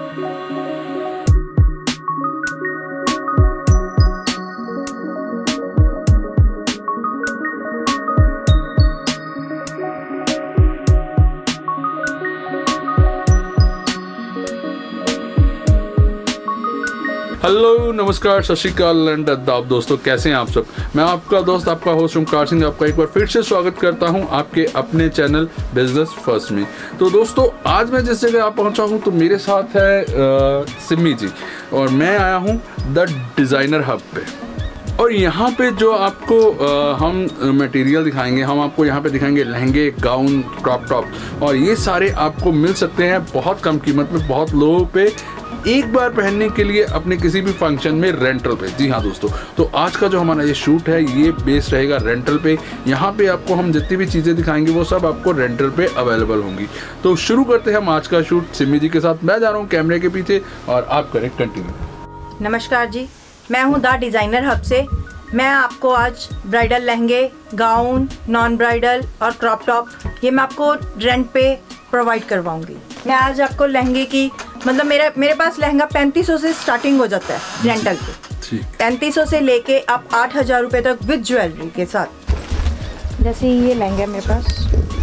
Hello, नमस्कार, सत श्री अकाल एंड आदाब दोस्तों, कैसे हैं आप सब। मैं आपका दोस्त, आपका होस्ट ओमकार सिंह, आपका एक बार फिर से स्वागत करता हूं आपके अपने चैनल बिजनेस फर्स्ट में। तो दोस्तों, आज मैं जिस जगह आप पहुंचा हूं तो मेरे साथ है सिमी जी और मैं आया हूं द डिज़ाइनर हब पे। और यहाँ पे जो आपको हम मटेरियल दिखाएंगे, हम आपको यहाँ पे दिखाएंगे लहंगे, गाउन, क्रॉप टॉप, और ये सारे आपको मिल सकते हैं बहुत कम कीमत में, बहुत लोगों पे, एक बार पहनने के लिए अपने किसी भी फंक्शन में रेंटल पे। जी हाँ दोस्तों, तो आज का जो हमारा ये शूट है ये बेस्ड रहेगा रेंटल पे। यहाँ पे आपको हम जितनी भी चीज़ें दिखाएंगे वो सब आपको रेंटल पे अवेलेबल होंगी। तो शुरू करते हैं हम आज का शूट सिमी जी के साथ। मैं जा रहा हूँ कैमरे के पीछे और आप करें कंटिन्यू। नमस्कार जी, मैं हूँ द डिज़ाइनर हब से। मैं आपको आज ब्राइडल लहंगे, गाउन, नॉन ब्राइडल और क्रॉप टॉप ये मैं आपको रेंट पे प्रोवाइड करवाऊंगी। मैं आज आपको लहंगे की मतलब मेरे पास लहंगा 3500 से स्टार्टिंग हो जाता है रेंटल पे। 3500 से लेके आप 8000 रुपये तक विद ज्वेलरी के साथ। जैसे ये लहंगा है मेरे पास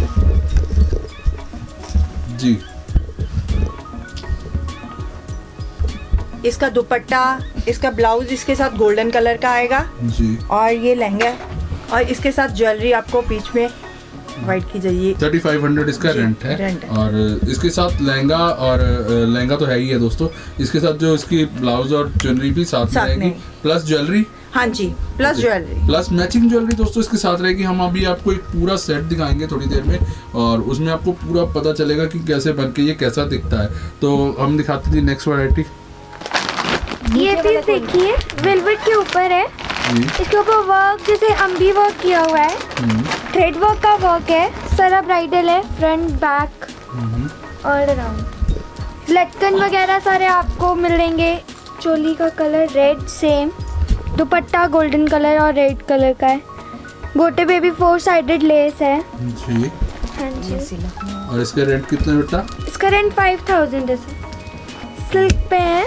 जी, इसका दुपट्टा, इसका ब्लाउज इसके साथ गोल्डन कलर का आएगा जी, और ये लहंगा और इसके साथ ज्वेलरी आपको बीच में वाइट की जाइए। 3500 इसका रेंट है। और इसके साथ लहंगा, और लहंगा तो है ही है दोस्तों, इसके साथ जो इसकी ब्लाउज और ज्वेलरी भी साथ में रहेगी, प्लस ज्वेलरी। हाँ जी, plus jewellery, plus matching jewellery दोस्तों इसके साथ रहेगी। हम अभी आपको एक पूरा सेट दिखाएंगे थोड़ी देर में, और उसमें आपको पूरा पता चलेगा कि कैसे बनके ये कैसा दिखता है। तो हम दिखाते थे नेक्स्ट वैरायटी। ये पीस देखिए, वेलवेट के ऊपर है, इसके ऊपर वर्क जैसे अम्बी वर्क किया हुआ है, थ्रेड वर्क का वर्क है, सारा ब्राइडल है, फ्रंट बैक ऑल अराउंड। लटकन वगैरह सारे आपको मिलेंगे। चोली का colour red same, dupatta golden colour और रेड कलर का है, गोटे पे भी 4 साइडेड लेस है जी। हाँ जी। और इसका रेंट कितना है बेटा? इसका रेंट 5000 है, सिल्क पे है।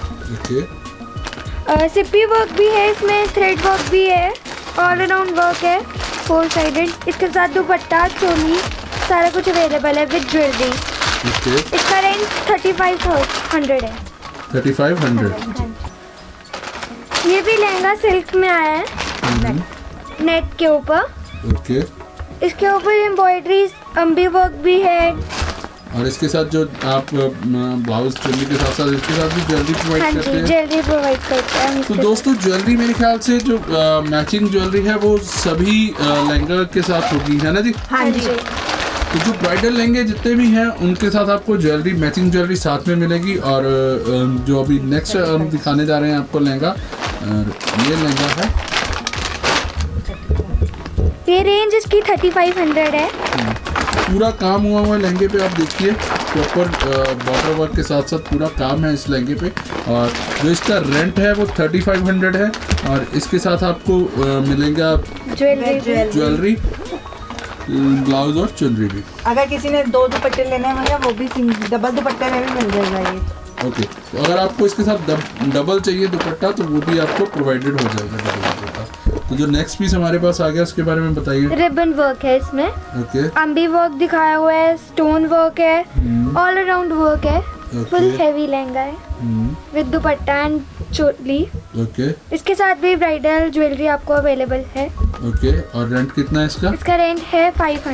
सिप्पी वर्क भी है इसमें, थ्रेड वर्क भी है, ऑल अराउंड वर्क है, 4 साइडेड। इसके साथ दुपट्टा, चोली सारा कुछ अवेलेबल है विद ज्वेलरी। इसका रेंज 3500 है। 3500। ये भी लहंगा सिल्क में आया है, नेट के ऊपर। इसके ऊपर एम्ब्रॉयडरी, अम्बी वर्क भी है। और इसके साथ जो आप ब्लाउज ज्वेलरी के साथ इसके साथ भी ज्वेलरी प्रोवाइड करते हैं। ज्वेलरी प्रोवाइड करते हैं। तो दोस्तों, ज्वेलरी मेरे ख्याल से जो मैचिंग ज्वेलरी है वो सभी लहंगा के साथ होगी, है ना जी? हाँ जी। तो जो ब्राइडल लहंगे जितने भी हैं उनके साथ आपको ज्वेलरी, मैचिंग ज्वेलरी साथ में मिलेगी। और जो अभी नेक्स्ट हम दिखाने जा रहे हैं आपको लहंगा, ये लहंगा है, ये रेंज इसकी 3500 है। पूरा काम हुआ हुआ लहंगे पे, आप देखिए प्रॉपर बॉर्डर वर्क के साथ साथ पूरा काम है इस लहंगे पे। और जो इसका रेंट है वो 3500 है। और इसके साथ आपको मिलेगा ज्वेलरी, ब्लाउज और ज्वेलरी भी। अगर किसी ने 2 दुपट्टे लेने हैं भैया, वो भी डबल दुपट्टे में भी मिल जाएगा ये। ओके, तो अगर आपको इसके साथ डबल चाहिए दुपट्टा तो वो भी आपको प्रोवाइडेड हो जाएगा डबल दुपट्टा। तो जो नेक्स्ट पीस हमारे पास आ गया उसके बारे में बताइए। रिबन वर्क है इसमें, अम्बी वर्क दिखाया हुआ है, स्टोन वर्क है, ऑल अराउंड वर्क है, फुल हैवी लहंगा है विद दुपट्टा एंड चोली। इसके साथ भी ब्राइडल ज्वेलरी आपको अवेलेबल है। और रेंट कितना है इसका? इसका रेंट है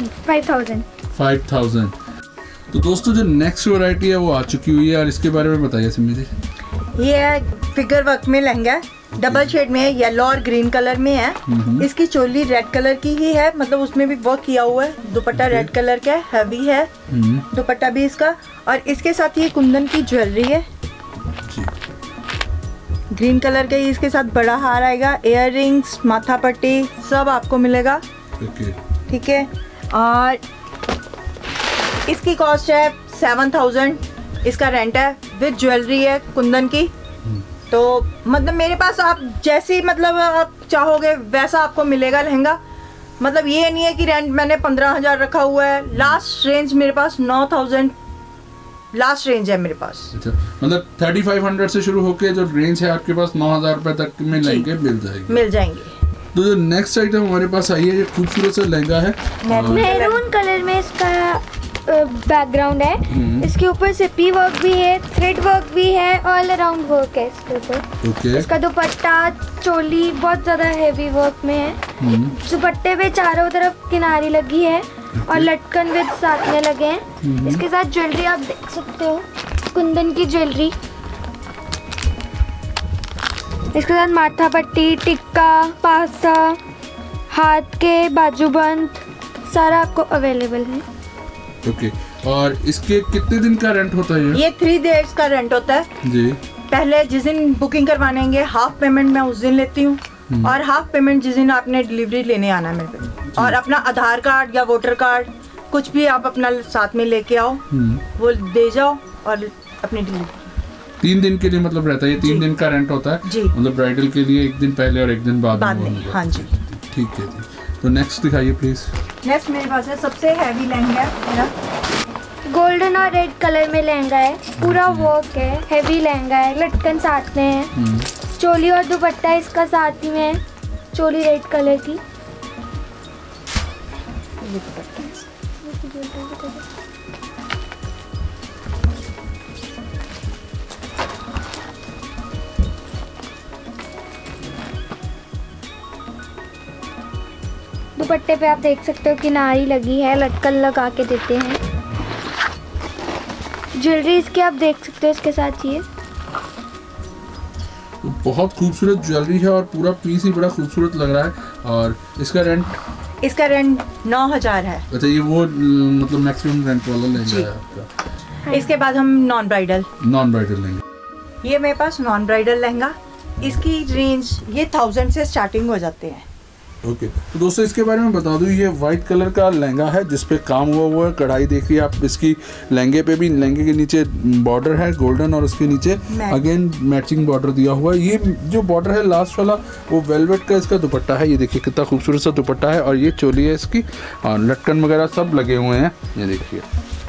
5000। तो दोस्तों, जो नेक्स्ट वैरायटी है वो आ चुकी हुई है, और इसके बारे में बताइए सिमी जी। ये है फिगर वर्क में लहंगा, डबल शेड में है, येलो और ग्रीन कलर में है। इसकी चोली रेड कलर की ही है, मतलब उसमें भी वर्क किया हुआ है। दुपट्टा रेड कलर का है, हैवी है दुपट्टा भी इसका। और इसके साथ ये कुंदन की ज्वेलरी है ग्रीन कलर का। इसके साथ बड़ा हार आएगा, इयर रिंग्स, माथा पट्टी सब आपको मिलेगा। ठीक है। और इसकी कॉस्ट है 7000, इसका रेंट है विद ज्वेलरी है कुंदन की। तो मतलब मेरे पास आप जैसी मतलब आप चाहोगे वैसा आपको मिलेगा लहंगा। मतलब ये नहीं है कि रेंट मैंने 15000 रखा हुआ है। लास्ट रेंज मेरे पास 9000 लास्ट रेंज है मेरे पास। अच्छा, मतलब 3500 से शुरू होके जो रेंज है आपके पास 9000 रुपए तक में लहंगे मिल जाएंगे। तो जो नेक्स्ट आइटम हमारे पास आई है, ये खूबसूरत सा लहंगा है मैरून कलर में, इसका बैकग्राउंड है। इसके ऊपर सिपी वर्क भी है, थ्रेड वर्क भी है, ऑल अराउंड वर्क है इसके ऊपर। इसका दुपट्टा चोली बहुत ज्यादा हेवी वर्क में है। दुपट्टे पे चारों तरफ किनारी लगी है और लटकन विद साथ में लगे हैं। इसके साथ ज्वेलरी आप देख सकते हो, कुंदन की ज्वेलरी। इसके साथ माथा पट्टी, टिक्का, पासा, हाथ के बाजूबंद सारा आपको अवेलेबल है। ओके, और इसके कितने दिन का रेंट होता है? ये 3 डेज का रेंट होता है जी। पहले जिस दिन बुकिंग करवानेंगे हाफ पेमेंट मैं उस दिन लेती हूँ, और हाफ पेमेंट जिस दिन आपने डिलीवरी लेने आना है मेरे पे। और अपना आधार कार्ड या वोटर कार्ड कुछ भी आप अपना साथ में लेके आओ, वो दे जाओ और अपनी डिलीवरी। 3 दिन के लिए मतलब रहता है, ये 3 दिन का रेंट होता है जी। मतलब ब्राइडल के लिए 1 दिन पहले और 1 दिन बाद में। हाँ जी, ठीक है जी। तो नेक्स्ट दिखाइए प्लीज। नेक्स्ट मेरे पास है सबसे हैवी लहंगा मेरा, गोल्डन और रेड कलर में लहंगा है, पूरा वर्क है, हैवी लहंगा है, लटकन साथ में है, चोली और दुपट्टा इसका साथ ही में है, चोली रेड कलर की। दुपट्टे पे आप देख सकते हो किनारी लगी है, लटकन लगा के देते हैं। ज्वेलरी इसकी आप देख सकते हो इसके साथ। ये बहुत खूबसूरत ज्वेलरी है और पूरा पीस ही बड़ा खूबसूरत लग रहा है। और इसका रेंट 9000 है। अच्छा, ये वो मतलब मैक्सिमम रेंट वाला लहंगा है आपका। इसके बाद हम नॉन ब्राइडल लहंगा। ये मेरे पास नॉन ब्राइडल लहंगा, इसकी रेंज ये 1000 से स्टार्टिंग हो जाते हैं। ओके, तो दोस्तों इसके बारे में बता दूं, ये वाइट कलर का लहंगा है जिसपे काम हुआ है, कढ़ाई देख रही है आप इसकी। लहंगे पे भी, लहंगे के नीचे बॉर्डर है गोल्डन और उसके नीचे अगेन मैचिंग बॉर्डर दिया हुआ है। ये जो बॉर्डर है लास्ट वाला वो वेलवेट का इसका दुपट्टा है। ये देखिए कितना खूबसूरत सा दुपट्टा है, और ये चोली है इसकी, और लटकन वगैरह सब लगे हुए हैं। ये देखिए,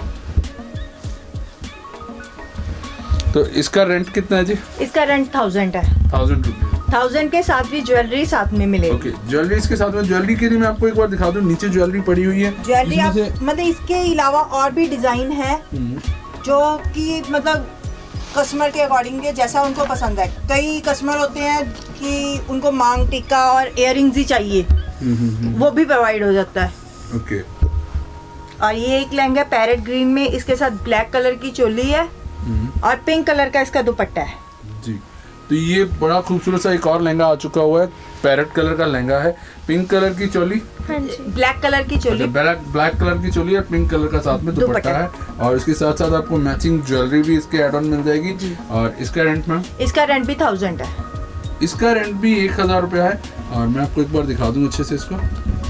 तो इसका रेंट कितना है जी? इसका रेंट 1000 है। 1000 रुपये। 1000 के साथ भी ज्वेलरी साथ में मिलेगी। ओके, ज्वेलरी इसके साथ में। ज्वेलरी के लिए मैं आपको एक बार दिखा दूं, नीचे ज्वेलरी पड़ी हुई है। ज्वेलरी आप मतलब इसके अलावा और भी डिजाइन है जो कि मतलब कस्टमर के अकॉर्डिंग जैसा उनको पसंद है। कई कस्टमर होते हैं कि उनको मांग टिक्का और इयररिंग्स ही चाहिए, वो भी प्रोवाइड हो जाता है। ओके, और ये एक लहंगा पैरेट ग्रीन में, इसके साथ ब्लैक कलर की चोली है और पिंक कलर का इसका दुपट्टा है जी। तो ये बड़ा खूबसूरत सा एक और लहंगा आ चुका हुआ है, पैरेट कलर का लहंगा है, पिंक कलर की चोली, ब्लैक कलर की चोली, ब्लैक कलर की चोली और पिंक कलर का साथ में दुपट्टा है। और इसके साथ साथ आपको मैचिंग ज्वेलरी भी इसके एड ऑन मिल जाएगी। और इसका रेंट मैम? इसका रेंट भी 1000 है। इसका रेंट भी 1000 रुपया है। और मैं आपको एक बार दिखा दूं अच्छे से इसको,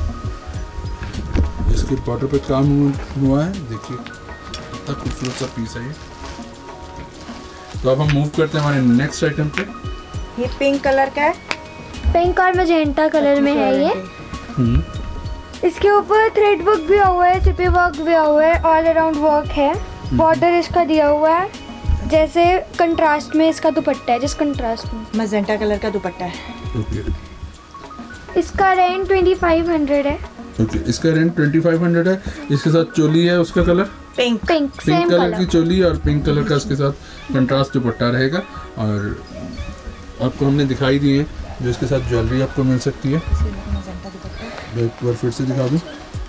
इसके बॉर्डर पे काम हुआ है, देखिए कितना खूबसूरत सा पीस है ये। तो अब हम मूव करते हैं हमारे नेक्स्ट आइटम पे। ये पिंक कलर का है, पिंक और मैजेंटा कलर में है ये। इसके ऊपर थ्रेड वर्क भी हुआ है, सिपी वर्क भी हुआ है, ऑल अराउंड वर्क है। बॉर्डर इसका दिया हुआ है, जैसे कंट्रास्ट में इसका दुपट्टा है, जिस कंट्रास्ट में मैजेंटा कलर का दुपट्टा है। ओके, इसका रेंट 2500 है। ओके, इसका रेंट 2500 है। इसके साथ चोली है, उसका कलर पिंक कलर की चोली और पिंक कलर का इसके साथ कंट्रास्ट दुपट्टा रहेगा। और आपको हमने दिखाई दी है जो इसके साथ ज्वेलरी आपको मिल सकती है। एक बार फिर से दिखा दूं,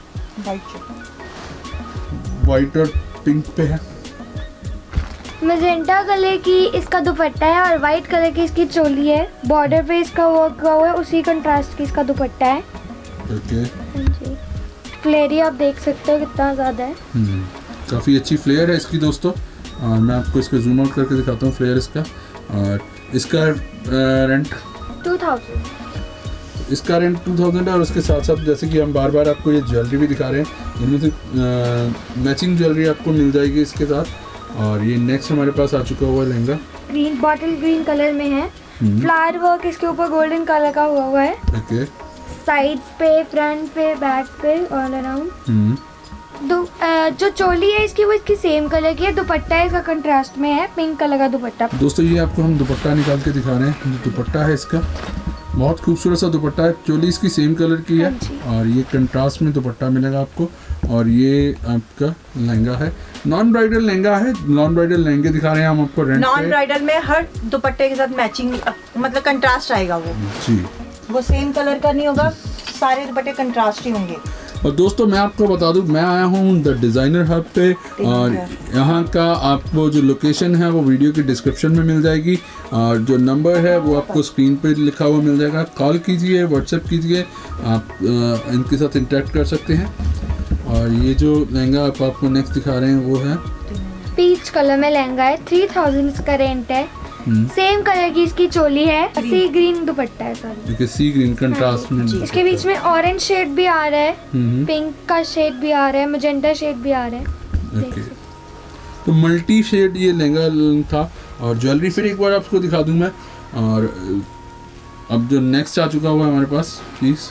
वाइट और पिंक पे है। मैजेंटा कलर की इसका दुपट्टा है और वाइट कलर की इसकी चोली है। बॉर्डर पे इसका वर्क हुआ है, उसी कंट्रास्ट की इसका दुपट्टा है। ओके, फ्लेयर आप देख सकते हो कितना ज़्यादा है। काफ़ी अच्छी फ्लेयर है इसकी दोस्तों। और मैं आपको इसको जूम आउट करके दिखाता हूँ फ्लेयर इसका। और इसका रेंट 2000। इसका रेंट 2000 है। और उसके साथ साथ जैसे कि हम बार बार आपको ये ज्वेलरी भी दिखा रहे हैं, इनमें से मैचिंग ज्वेलरी आपको मिल जाएगी इसके साथ। और ये नेक्स्ट हमारे पास आ चुका हुआ lehenga, green bottle green colour में है। फ्लावर वर्क इसके ऊपर गोल्डन कलर का हुआ है। ओके, साइड्स पे, फ्रंट पे, बैक पे, ऑल अराउंड। जो चोली है इसकी वो इसकी सेम कलर की है, दुपट्टा है इसका कंट्रास्ट में है, पिंक कलर का दुपट्टा। दोस्तों ये आपको हम दुपट्टा निकाल के दिखा रहे हैं, जो दुपट्टा है इसका बहुत खूबसूरत सा दुपट्टा है। चोली इसकी सेम कलर की है और ये कंट्रास्ट में दुपट्टा मिलेगा आपको। और ये आपका लहंगा है, नॉन ब्राइडल लहंगा है। नॉन ब्राइडल लहंगे दिखा रहे हैं हम आपको रेंट पे। नॉन ब्राइडल में हर दुपट्टे के साथ मैचिंग मतलब कंट्रास्ट आएगा, वो सेम कलर का नहीं होगा, सारे दुपट्टे कंट्रास्ट ही होंगे। और दोस्तों मैं आपको बता दूं, मैं आया हूँ द डिज़ाइनर हब पे और यहाँ का आपको जो लोकेशन है वो वीडियो की डिस्क्रिप्शन में मिल जाएगी और जो नंबर है वो आपको स्क्रीन पे लिखा हुआ मिल जाएगा। कॉल कीजिए, व्हाट्सएप कीजिए, आप इनके साथ इंटरेक्ट कर सकते हैं। और ये जो लहंगा आप आपको नेक्स्ट दिखा रहे हैं वो है पीच कलर में लहंगा है, 3000 इसका रेंट है। सेम कलर की इसकी चोली है, सी ग्रीन दुपट्टा है सॉरी, सी ग्रीन कंट्रास्ट में। इसके बीच में ऑरेंज शेड भी आ रहा है, पिंक का शेड भी आ रहा है, मैजेंटा शेड भी आ रहा है। ओके, तो मल्टी शेड ये लहंगा था। और ज्वेलरी फिर एक बार आपको दिखा दूं मैं। और अब जो नेक्स्ट आ चुका हुआ है हमारे पास, प्लीज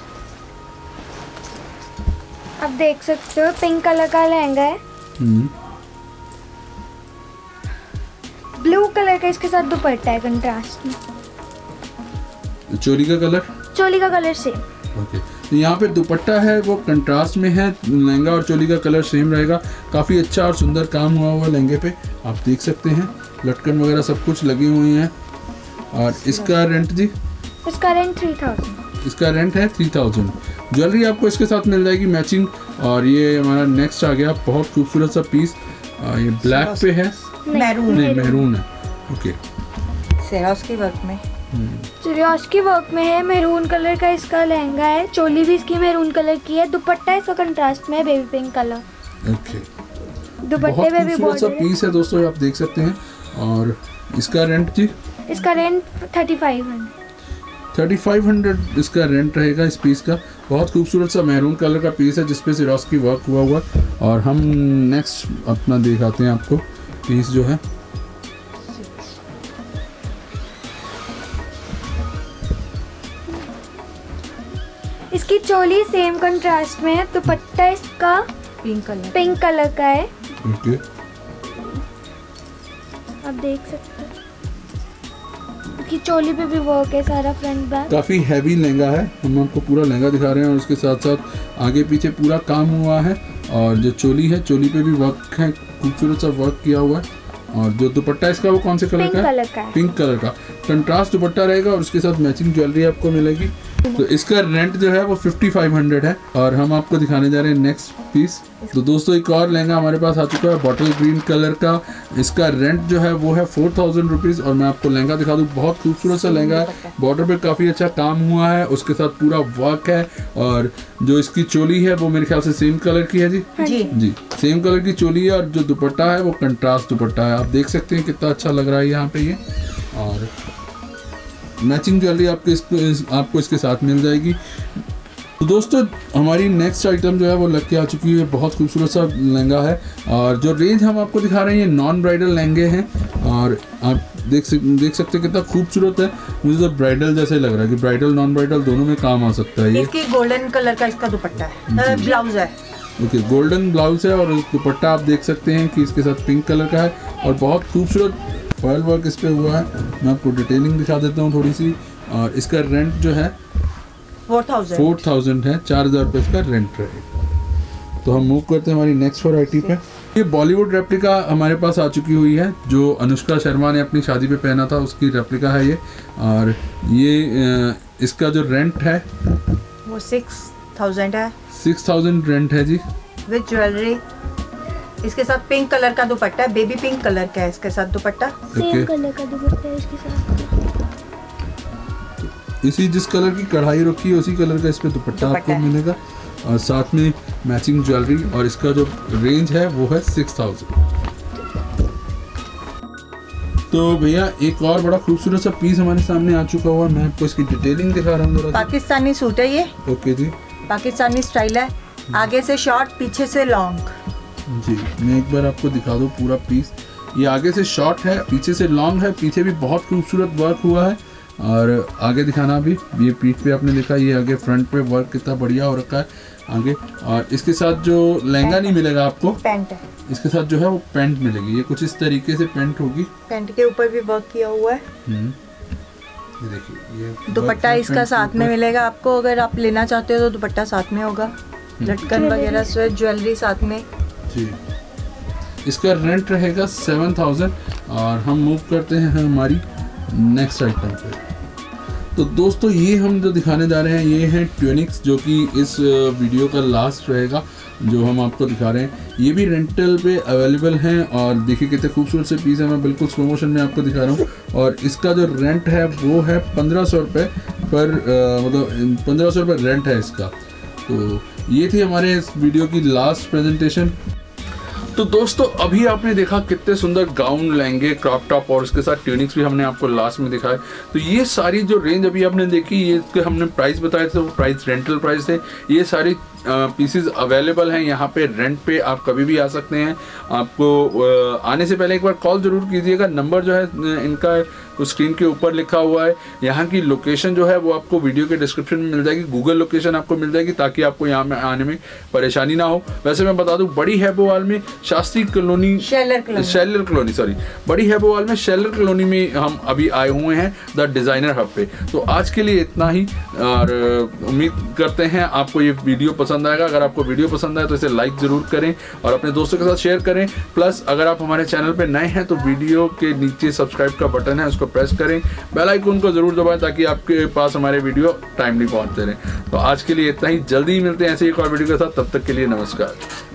आप देख सकते हो पिंक कलर का लहंगा है, ब्लू कलर का इसके साथ दुपट्टा है कंट्रास्ट में। चोली का कलर सेम। ओके, तो यहाँ पे दुपट्टा है वो कंट्रास्ट में है, लहंगा और चोली का कलर सेम रहेगा। काफ़ी अच्छा और सुंदर काम हुआ हुआ लहंगे पे, आप देख सकते हैं लटकन वगैरह सब कुछ लगी हुई हैं। और इसका रेंट जी? इसका रेंट 3000। इसका रेंट है 3000। ज्वेलरी आपको इसके साथ मिल जाएगी मैचिंग। और ये हमारा नेक्स्ट आ गया बहुत खूबसूरत सा पीस, ये ब्लैक पे है, मैरून है। ओके, सिरोस्की वर्क में, सिरोस्की वर्क में है, मैरून कलर का इसका लहंगा है, चोली भी इसकी मैरून कलर की है, दुपट्टा इसका कंट्रास्ट में है बेबी पिंक कलर। ओके, दुपट्टे में भी बहुत सा पीस है दोस्तों, आप देख सकते हैं। और इसका रेंट जी? इसका रेंट 3500 इसका रेंट रहेगा इस पीस का। बहुत खूबसूरत सा मैरून कलर का पीस है जिसपे सिरोस्की वर्क हुआ। और हम नेक्स्ट अपना दिखाते हैं आपको पीस जो है। इसकी चोली सेम कंट्रास्ट में है, दुपट्टा इसका पिंक कलर का है। ओके, आप देख सकते हैं इसकी चोली पे भी वर्क है सारा, फ्रंट बैक। काफ़ी हैवी लहंगा है, हम आपको पूरा लहंगा दिखा रहे हैं और उसके साथ साथ आगे पीछे पूरा काम हुआ है। और जो चोली है, चोली पे भी वर्क है, खूबसूरत सा वर्क किया हुआ है। और जो दुपट्टा इसका वो कौन से कलर का है? पिंक कलर का कंट्रास्ट दुपट्टा रहेगा और उसके साथ मैचिंग ज्वेलरी आपको मिलेगी। तो इसका रेंट जो है वो 5500 है। और हम आपको दिखाने जा रहे हैं नेक्स्ट पीस। तो दोस्तों एक और लहंगा हमारे पास आ चुका है बॉटल ग्रीन कलर का। इसका रेंट जो है वो है 4000 रुपीज़। और मैं आपको लहंगा दिखा दूँ, बहुत खूबसूरत सा लहंगा है, बॉर्डर पे काफ़ी अच्छा काम हुआ है, उसके साथ पूरा वर्क है। और जो इसकी चोली है वो मेरे ख्याल से सेम कलर की है जी? जी, सेम कलर की चोली है। और जो दुपट्टा है वो कंट्रास्ट दुपट्टा है, आप देख सकते हैं कितना अच्छा लग रहा है यहाँ पे ये। और मैचिंग ज्वेलरी आपको इसके साथ मिल जाएगी। तो दोस्तों हमारी नेक्स्ट आइटम जो है वो लग के आ चुकी है, बहुत खूबसूरत सा लहंगा है। और जो रेंज हम आपको दिखा रहे हैं ये नॉन ब्राइडल लहंगे हैं। और आप देख सकते हैं कितना खूबसूरत है, मुझे तो ब्राइडल जैसे लग रहा है कि ब्राइडल नॉन ब्राइडल दोनों में काम आ सकता है। ये इसकी गोल्डन कलर का इसका दुपट्टा है, ब्लाउज है। ओके, गोल्डन ब्लाउज है और दुपट्टा आप देख सकते हैं कि इसके साथ पिंक कलर का है और बहुत खूबसूरत फॉयल वर्क इस पे हुआ है। मैं आपको डिटेलिंग दिखा देता हूँ थोड़ी सी। और इसका रेंट जो है 4000 है, 4000 रुपये इसका रेंट रहेगा। तो हम मूव करते हैं हमारी नेक्स्ट वैरायटी पे। ये बॉलीवुड रेप्लिका हमारे पास आ चुकी हुई है, जो अनुष्का शर्मा ने अपनी शादी पे पहना था उसकी रेप्लिका है ये। और ये इसका जो रेंट है वो 6000 है। 6000 रेंट है जी, विद ज्वेलरी। इसके साथ पिंक कलर का दुपट्टा है, बेबी पिंक कलर का है इसके साथ दुपट्टा। सेम कलर का दुपट्टा है इसके साथ। इसी जिस कलर की कढ़ाई रखी है उसी कलर का इस पे दुपट्टा आपको मिलेगा और साथ में मैचिंग ज्वेलरी। और इसका जो रेंज है वो है 6000। तो भैया एक और बड़ा खूबसूरत सा पीस हमारे सामने आ चुका हुआ है, मैं आपको इसकी डिटेलिंग दिखा रहा हूँ। पाकिस्तानी सूट है ये। ओके जी, पाकिस्तानी स्टाइल है, आगे से शॉर्ट पीछे से लॉन्ग जी। मैं एक बार आपको दिखा दूँ पूरा पीस। ये आगे से शॉर्ट है, पीछे से लॉन्ग है, पीछे भी बहुत खूबसूरत वर्क हुआ है। और आगे दिखाना भी, ये पीठ पे आपने देखा, ये आगे फ्रंट पे वर्क कितना बढ़िया हो रखा है। आगे। और इसके साथ जो लहंगा नहीं मिलेगा आपको, पैंट है, इसके साथ जो है वो पैंट मिलेगी। ये कुछ इस तरीके से पैंट होगी, पैंट के ऊपर भी वर्क किया हुआ है। ये देखिए, ये दुपट्टा इसका साथ में मिलेगा आपको, अगर आप लेना चाहते हो तो दुपट्टा साथ में होगा, लटकन वगैरह से ज्वेलरी साथ में जी। इसका रेंट रहेगा 7000। और हम मूव करते हैं हमारी नेक्स्ट आइटम पे। तो दोस्तों ये हम जो दिखाने जा रहे हैं ये है ट्यूनिक्स, जो कि इस वीडियो का लास्ट रहेगा जो हम आपको दिखा रहे हैं। ये भी रेंटल पे अवेलेबल हैं और देखिए कितने खूबसूरत से पीस है, मैं बिल्कुल स्लो मोशन में आपको दिखा रहा हूँ। और इसका जो रेंट है वो है 1500 रुपये पर, मतलब 1500 रुपये रेंट है इसका। तो ये थी हमारे इस वीडियो की लास्ट प्रेजेंटेशन। तो दोस्तों अभी आपने देखा कितने सुंदर गाउन, लहंगे, क्रॉप टॉप और उसके साथ ट्यूनिक्स भी हमने आपको लास्ट में दिखाए। तो ये सारी जो रेंज अभी आपने देखी, ये इसके हमने प्राइस बताए थे, वो प्राइस रेंटल प्राइस थे। ये सारी पीसेस अवेलेबल हैं यहाँ पे रेंट पे, आप कभी भी आ सकते हैं। आपको आने से पहले एक बार कॉल ज़रूर कीजिएगा। नंबर जो है इनका स्क्रीन के ऊपर लिखा हुआ है। यहाँ की लोकेशन जो है वो आपको वीडियो के डिस्क्रिप्शन में मिल जाएगी, गूगल लोकेशन आपको मिल जाएगी, ताकि आपको यहाँ में आने में परेशानी ना हो। वैसे मैं बता दूँ, बड़ी हैबोवाल में Shastri colony, Sheller colony sorry, बड़ी हैबोवाल में शेलर कॉलोनी में हम अभी आए हुए हैं द डिज़ाइनर हब पे। तो आज के लिए इतना ही, और उम्मीद करते हैं आपको ये वीडियो पसंद आएगा। अगर आपको वीडियो पसंद आए तो इसे लाइक ज़रूर करें और अपने दोस्तों के साथ शेयर करें। प्लस अगर आप हमारे चैनल पे नए हैं तो वीडियो के नीचे सब्सक्राइब का बटन है, उसको प्रेस करें, बेल आइकन को ज़रूर दबाएं ताकि आपके पास हमारे वीडियो टाइमली पहुंचते रहें। तो आज के लिए इतना ही, जल्दी ही मिलते हैं ऐसे एक और वीडियो के साथ। तब तक के लिए नमस्कार।